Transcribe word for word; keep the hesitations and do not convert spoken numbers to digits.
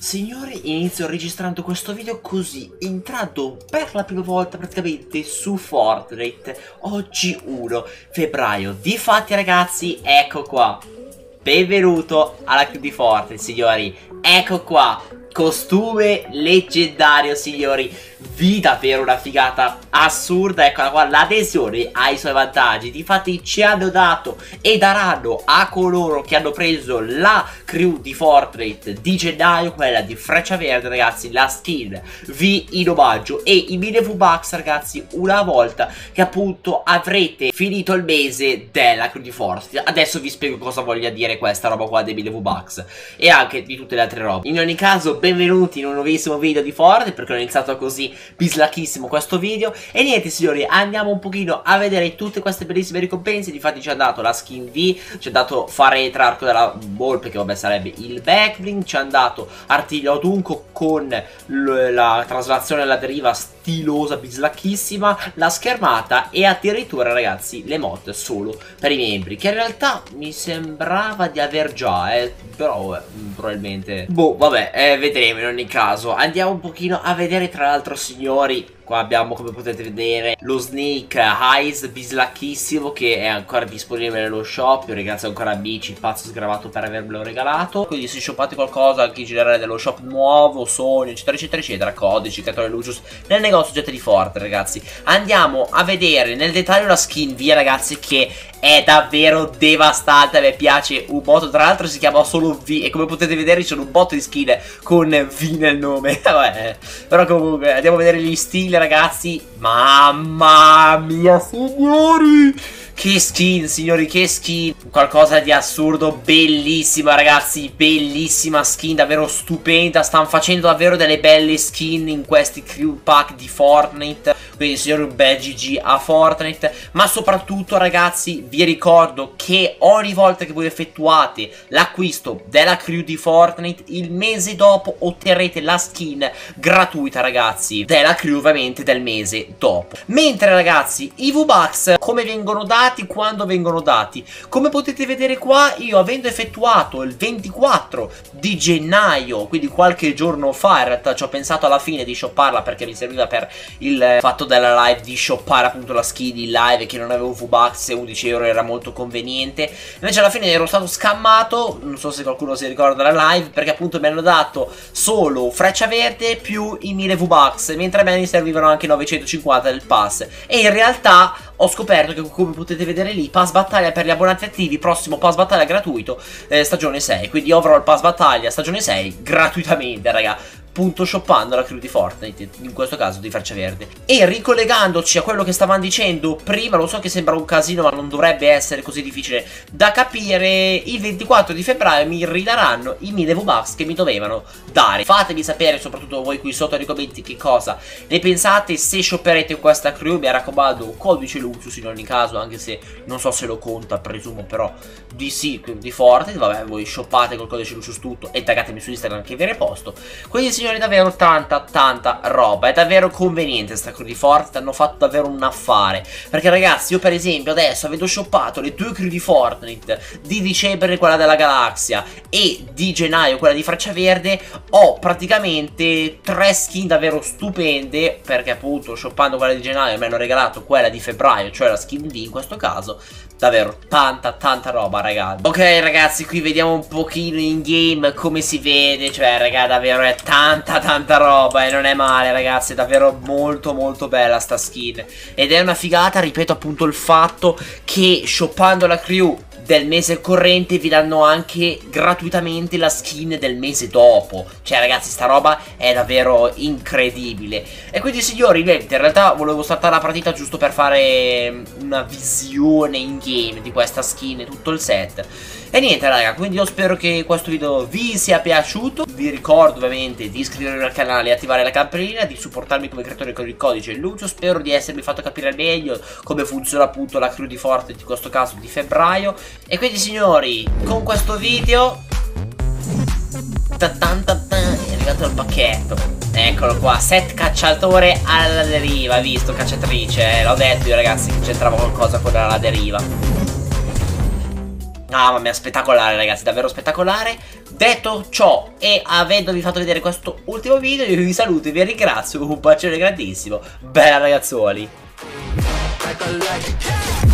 Signori, inizio registrando questo video così, entrato per la prima volta praticamente su Fortnite, oggi primo febbraio. Difatti ragazzi, ecco qua, benvenuto alla crew di Fortnite signori, ecco qua, costume leggendario signori. Vi davvero una figata assurda, eccola qua, l'adesione ha i suoi vantaggi. Difatti ci hanno dato e daranno a coloro che hanno preso la crew di Fortnite di gennaio, quella di Freccia Verde ragazzi, la skin V in omaggio e i mille V-Bucks ragazzi una volta che appunto avrete finito il mese della crew di Fortnite. Adesso vi spiego cosa voglia dire questa roba qua dei mille V-Bucks e anche di tutte le altre robe. In ogni caso benvenuti in un nuovissimo video di Fortnite, perché ho iniziato così bislacchissimo questo video. E niente signori, andiamo un pochino a vedere tutte queste bellissime ricompense. Difatti ci ha dato la skin V, ci ha dato Faretra arco della volpe, che vabbè sarebbe il backbling, ci ha dato artiglio adunco con la traslazione alla deriva stilosa bislacchissima, la schermata e addirittura ragazzi le mod solo per i membri, che in realtà mi sembrava di aver già eh, però eh, probabilmente boh vabbè eh, vedremo. In ogni caso andiamo un pochino a vedere tra l'altro signori. Qua abbiamo, come potete vedere, lo Snake Eyes bislacchissimo, che è ancora disponibile nello shop. Io ringrazio ancora amici, pazzo sgravato per avermelo regalato. Quindi se shoppate qualcosa anche in generale dello shop nuovo, Sony eccetera eccetera eccetera, codici, catone Lucius nel negozio oggetti di Forte ragazzi. Andiamo a vedere nel dettaglio la skin via ragazzi, che è davvero devastante, a me piace un botto. Tra l'altro si chiama solo V e come potete vedere ci sono un botto di skin con V nel nome. Vabbè, però comunque andiamo a vedere gli stili ragazzi. Mamma mia signori, che skin signori, che skin, qualcosa di assurdo, bellissima ragazzi, bellissima skin, davvero stupenda. Stanno facendo davvero delle belle skin in questi crew pack di Fortnite, quindi signori un bel G G a Fortnite. Ma soprattutto ragazzi vi ricordo che ogni volta che voi effettuate l'acquisto della crew di Fortnite, il mese dopo otterrete la skin gratuita ragazzi della crew ovviamente del mese dopo. Mentre ragazzi i V-Bucks come vengono dati, quando vengono dati, come potete vedere qua, io avendo effettuato il ventiquattro di gennaio, quindi qualche giorno fa, in realtà ci ho pensato alla fine di shopparla perché mi serviva per il fatto della live di shoppare appunto la skin in live, che non avevo V-Bucks e undici euro era molto conveniente. Invece alla fine ero stato scammato, non so se qualcuno si ricorda la live, perché appunto mi hanno dato solo Freccia Verde più i mille V-Bucks, mentre a me ne servivano anche novecentocinquanta del pass. E in realtà ho scoperto che, come potete vedere lì, pass battaglia per gli abbonati attivi, prossimo pass battaglia gratuito eh, stagione sei, quindi overall pass battaglia stagione sei gratuitamente raga, appunto shoppando la crew di Fortnite, in questo caso di Freccia Verde. E ricollegandoci a quello che stavamo dicendo prima, lo so che sembra un casino ma non dovrebbe essere così difficile da capire, il ventiquattro di febbraio mi ridaranno i mille V-Bucks che mi dovevano dare. Fatemi sapere soprattutto voi qui sotto nei commenti che cosa ne pensate, se shopperete questa crew. Mi raccomando, codice Lucius in ogni caso, anche se non so se lo conta, presumo però di sì, di Fortnite. Vabbè, voi shoppate col codice Lucius tutto e taggatemi su Instagram che vi reposto. Quindi signori, davvero tanta tanta roba, è davvero conveniente sta crew di Fortnite, hanno fatto davvero un affare. Perché ragazzi, io per esempio adesso avendo shoppato le due crew di Fortnite di dicembre, quella della galassia, e di gennaio quella di Freccia Verde, ho praticamente tre skin davvero stupende, perché appunto shoppando quella di gennaio mi hanno regalato quella di febbraio, cioè la skin V in questo caso. Davvero tanta tanta roba ragazzi. Ok ragazzi, qui vediamo un pochino in game come si vede, cioè raga davvero è tanta tanta roba e non è male ragazzi, è davvero molto molto bella sta skin. Ed è una figata, ripeto appunto, il fatto che shoppando la crew del mese corrente vi danno anche gratuitamente la skin del mese dopo. Cioè ragazzi, sta roba è davvero incredibile. E quindi signori, in realtà volevo startare la partita giusto per fare una visione in game di questa skin e tutto il set. E niente raga, quindi io spero che questo video vi sia piaciuto. Vi ricordo ovviamente di iscrivervi al canale e attivare la campanellina, di supportarmi come creatore con il codice Lucio. Spero di essermi fatto capire meglio come funziona appunto la crew di Fortnite, in questo caso di febbraio. E quindi signori, con questo video è arrivato il pacchetto. Eccolo qua, set cacciatore alla deriva. Visto, cacciatrice, eh, l'ho detto io ragazzi che c'entrava qualcosa con la deriva. Ah, mamma mia, spettacolare ragazzi, davvero spettacolare. Detto ciò e avendovi fatto vedere questo ultimo video, io vi saluto e vi ringrazio. Un bacione grandissimo. Bella ragazzuoli.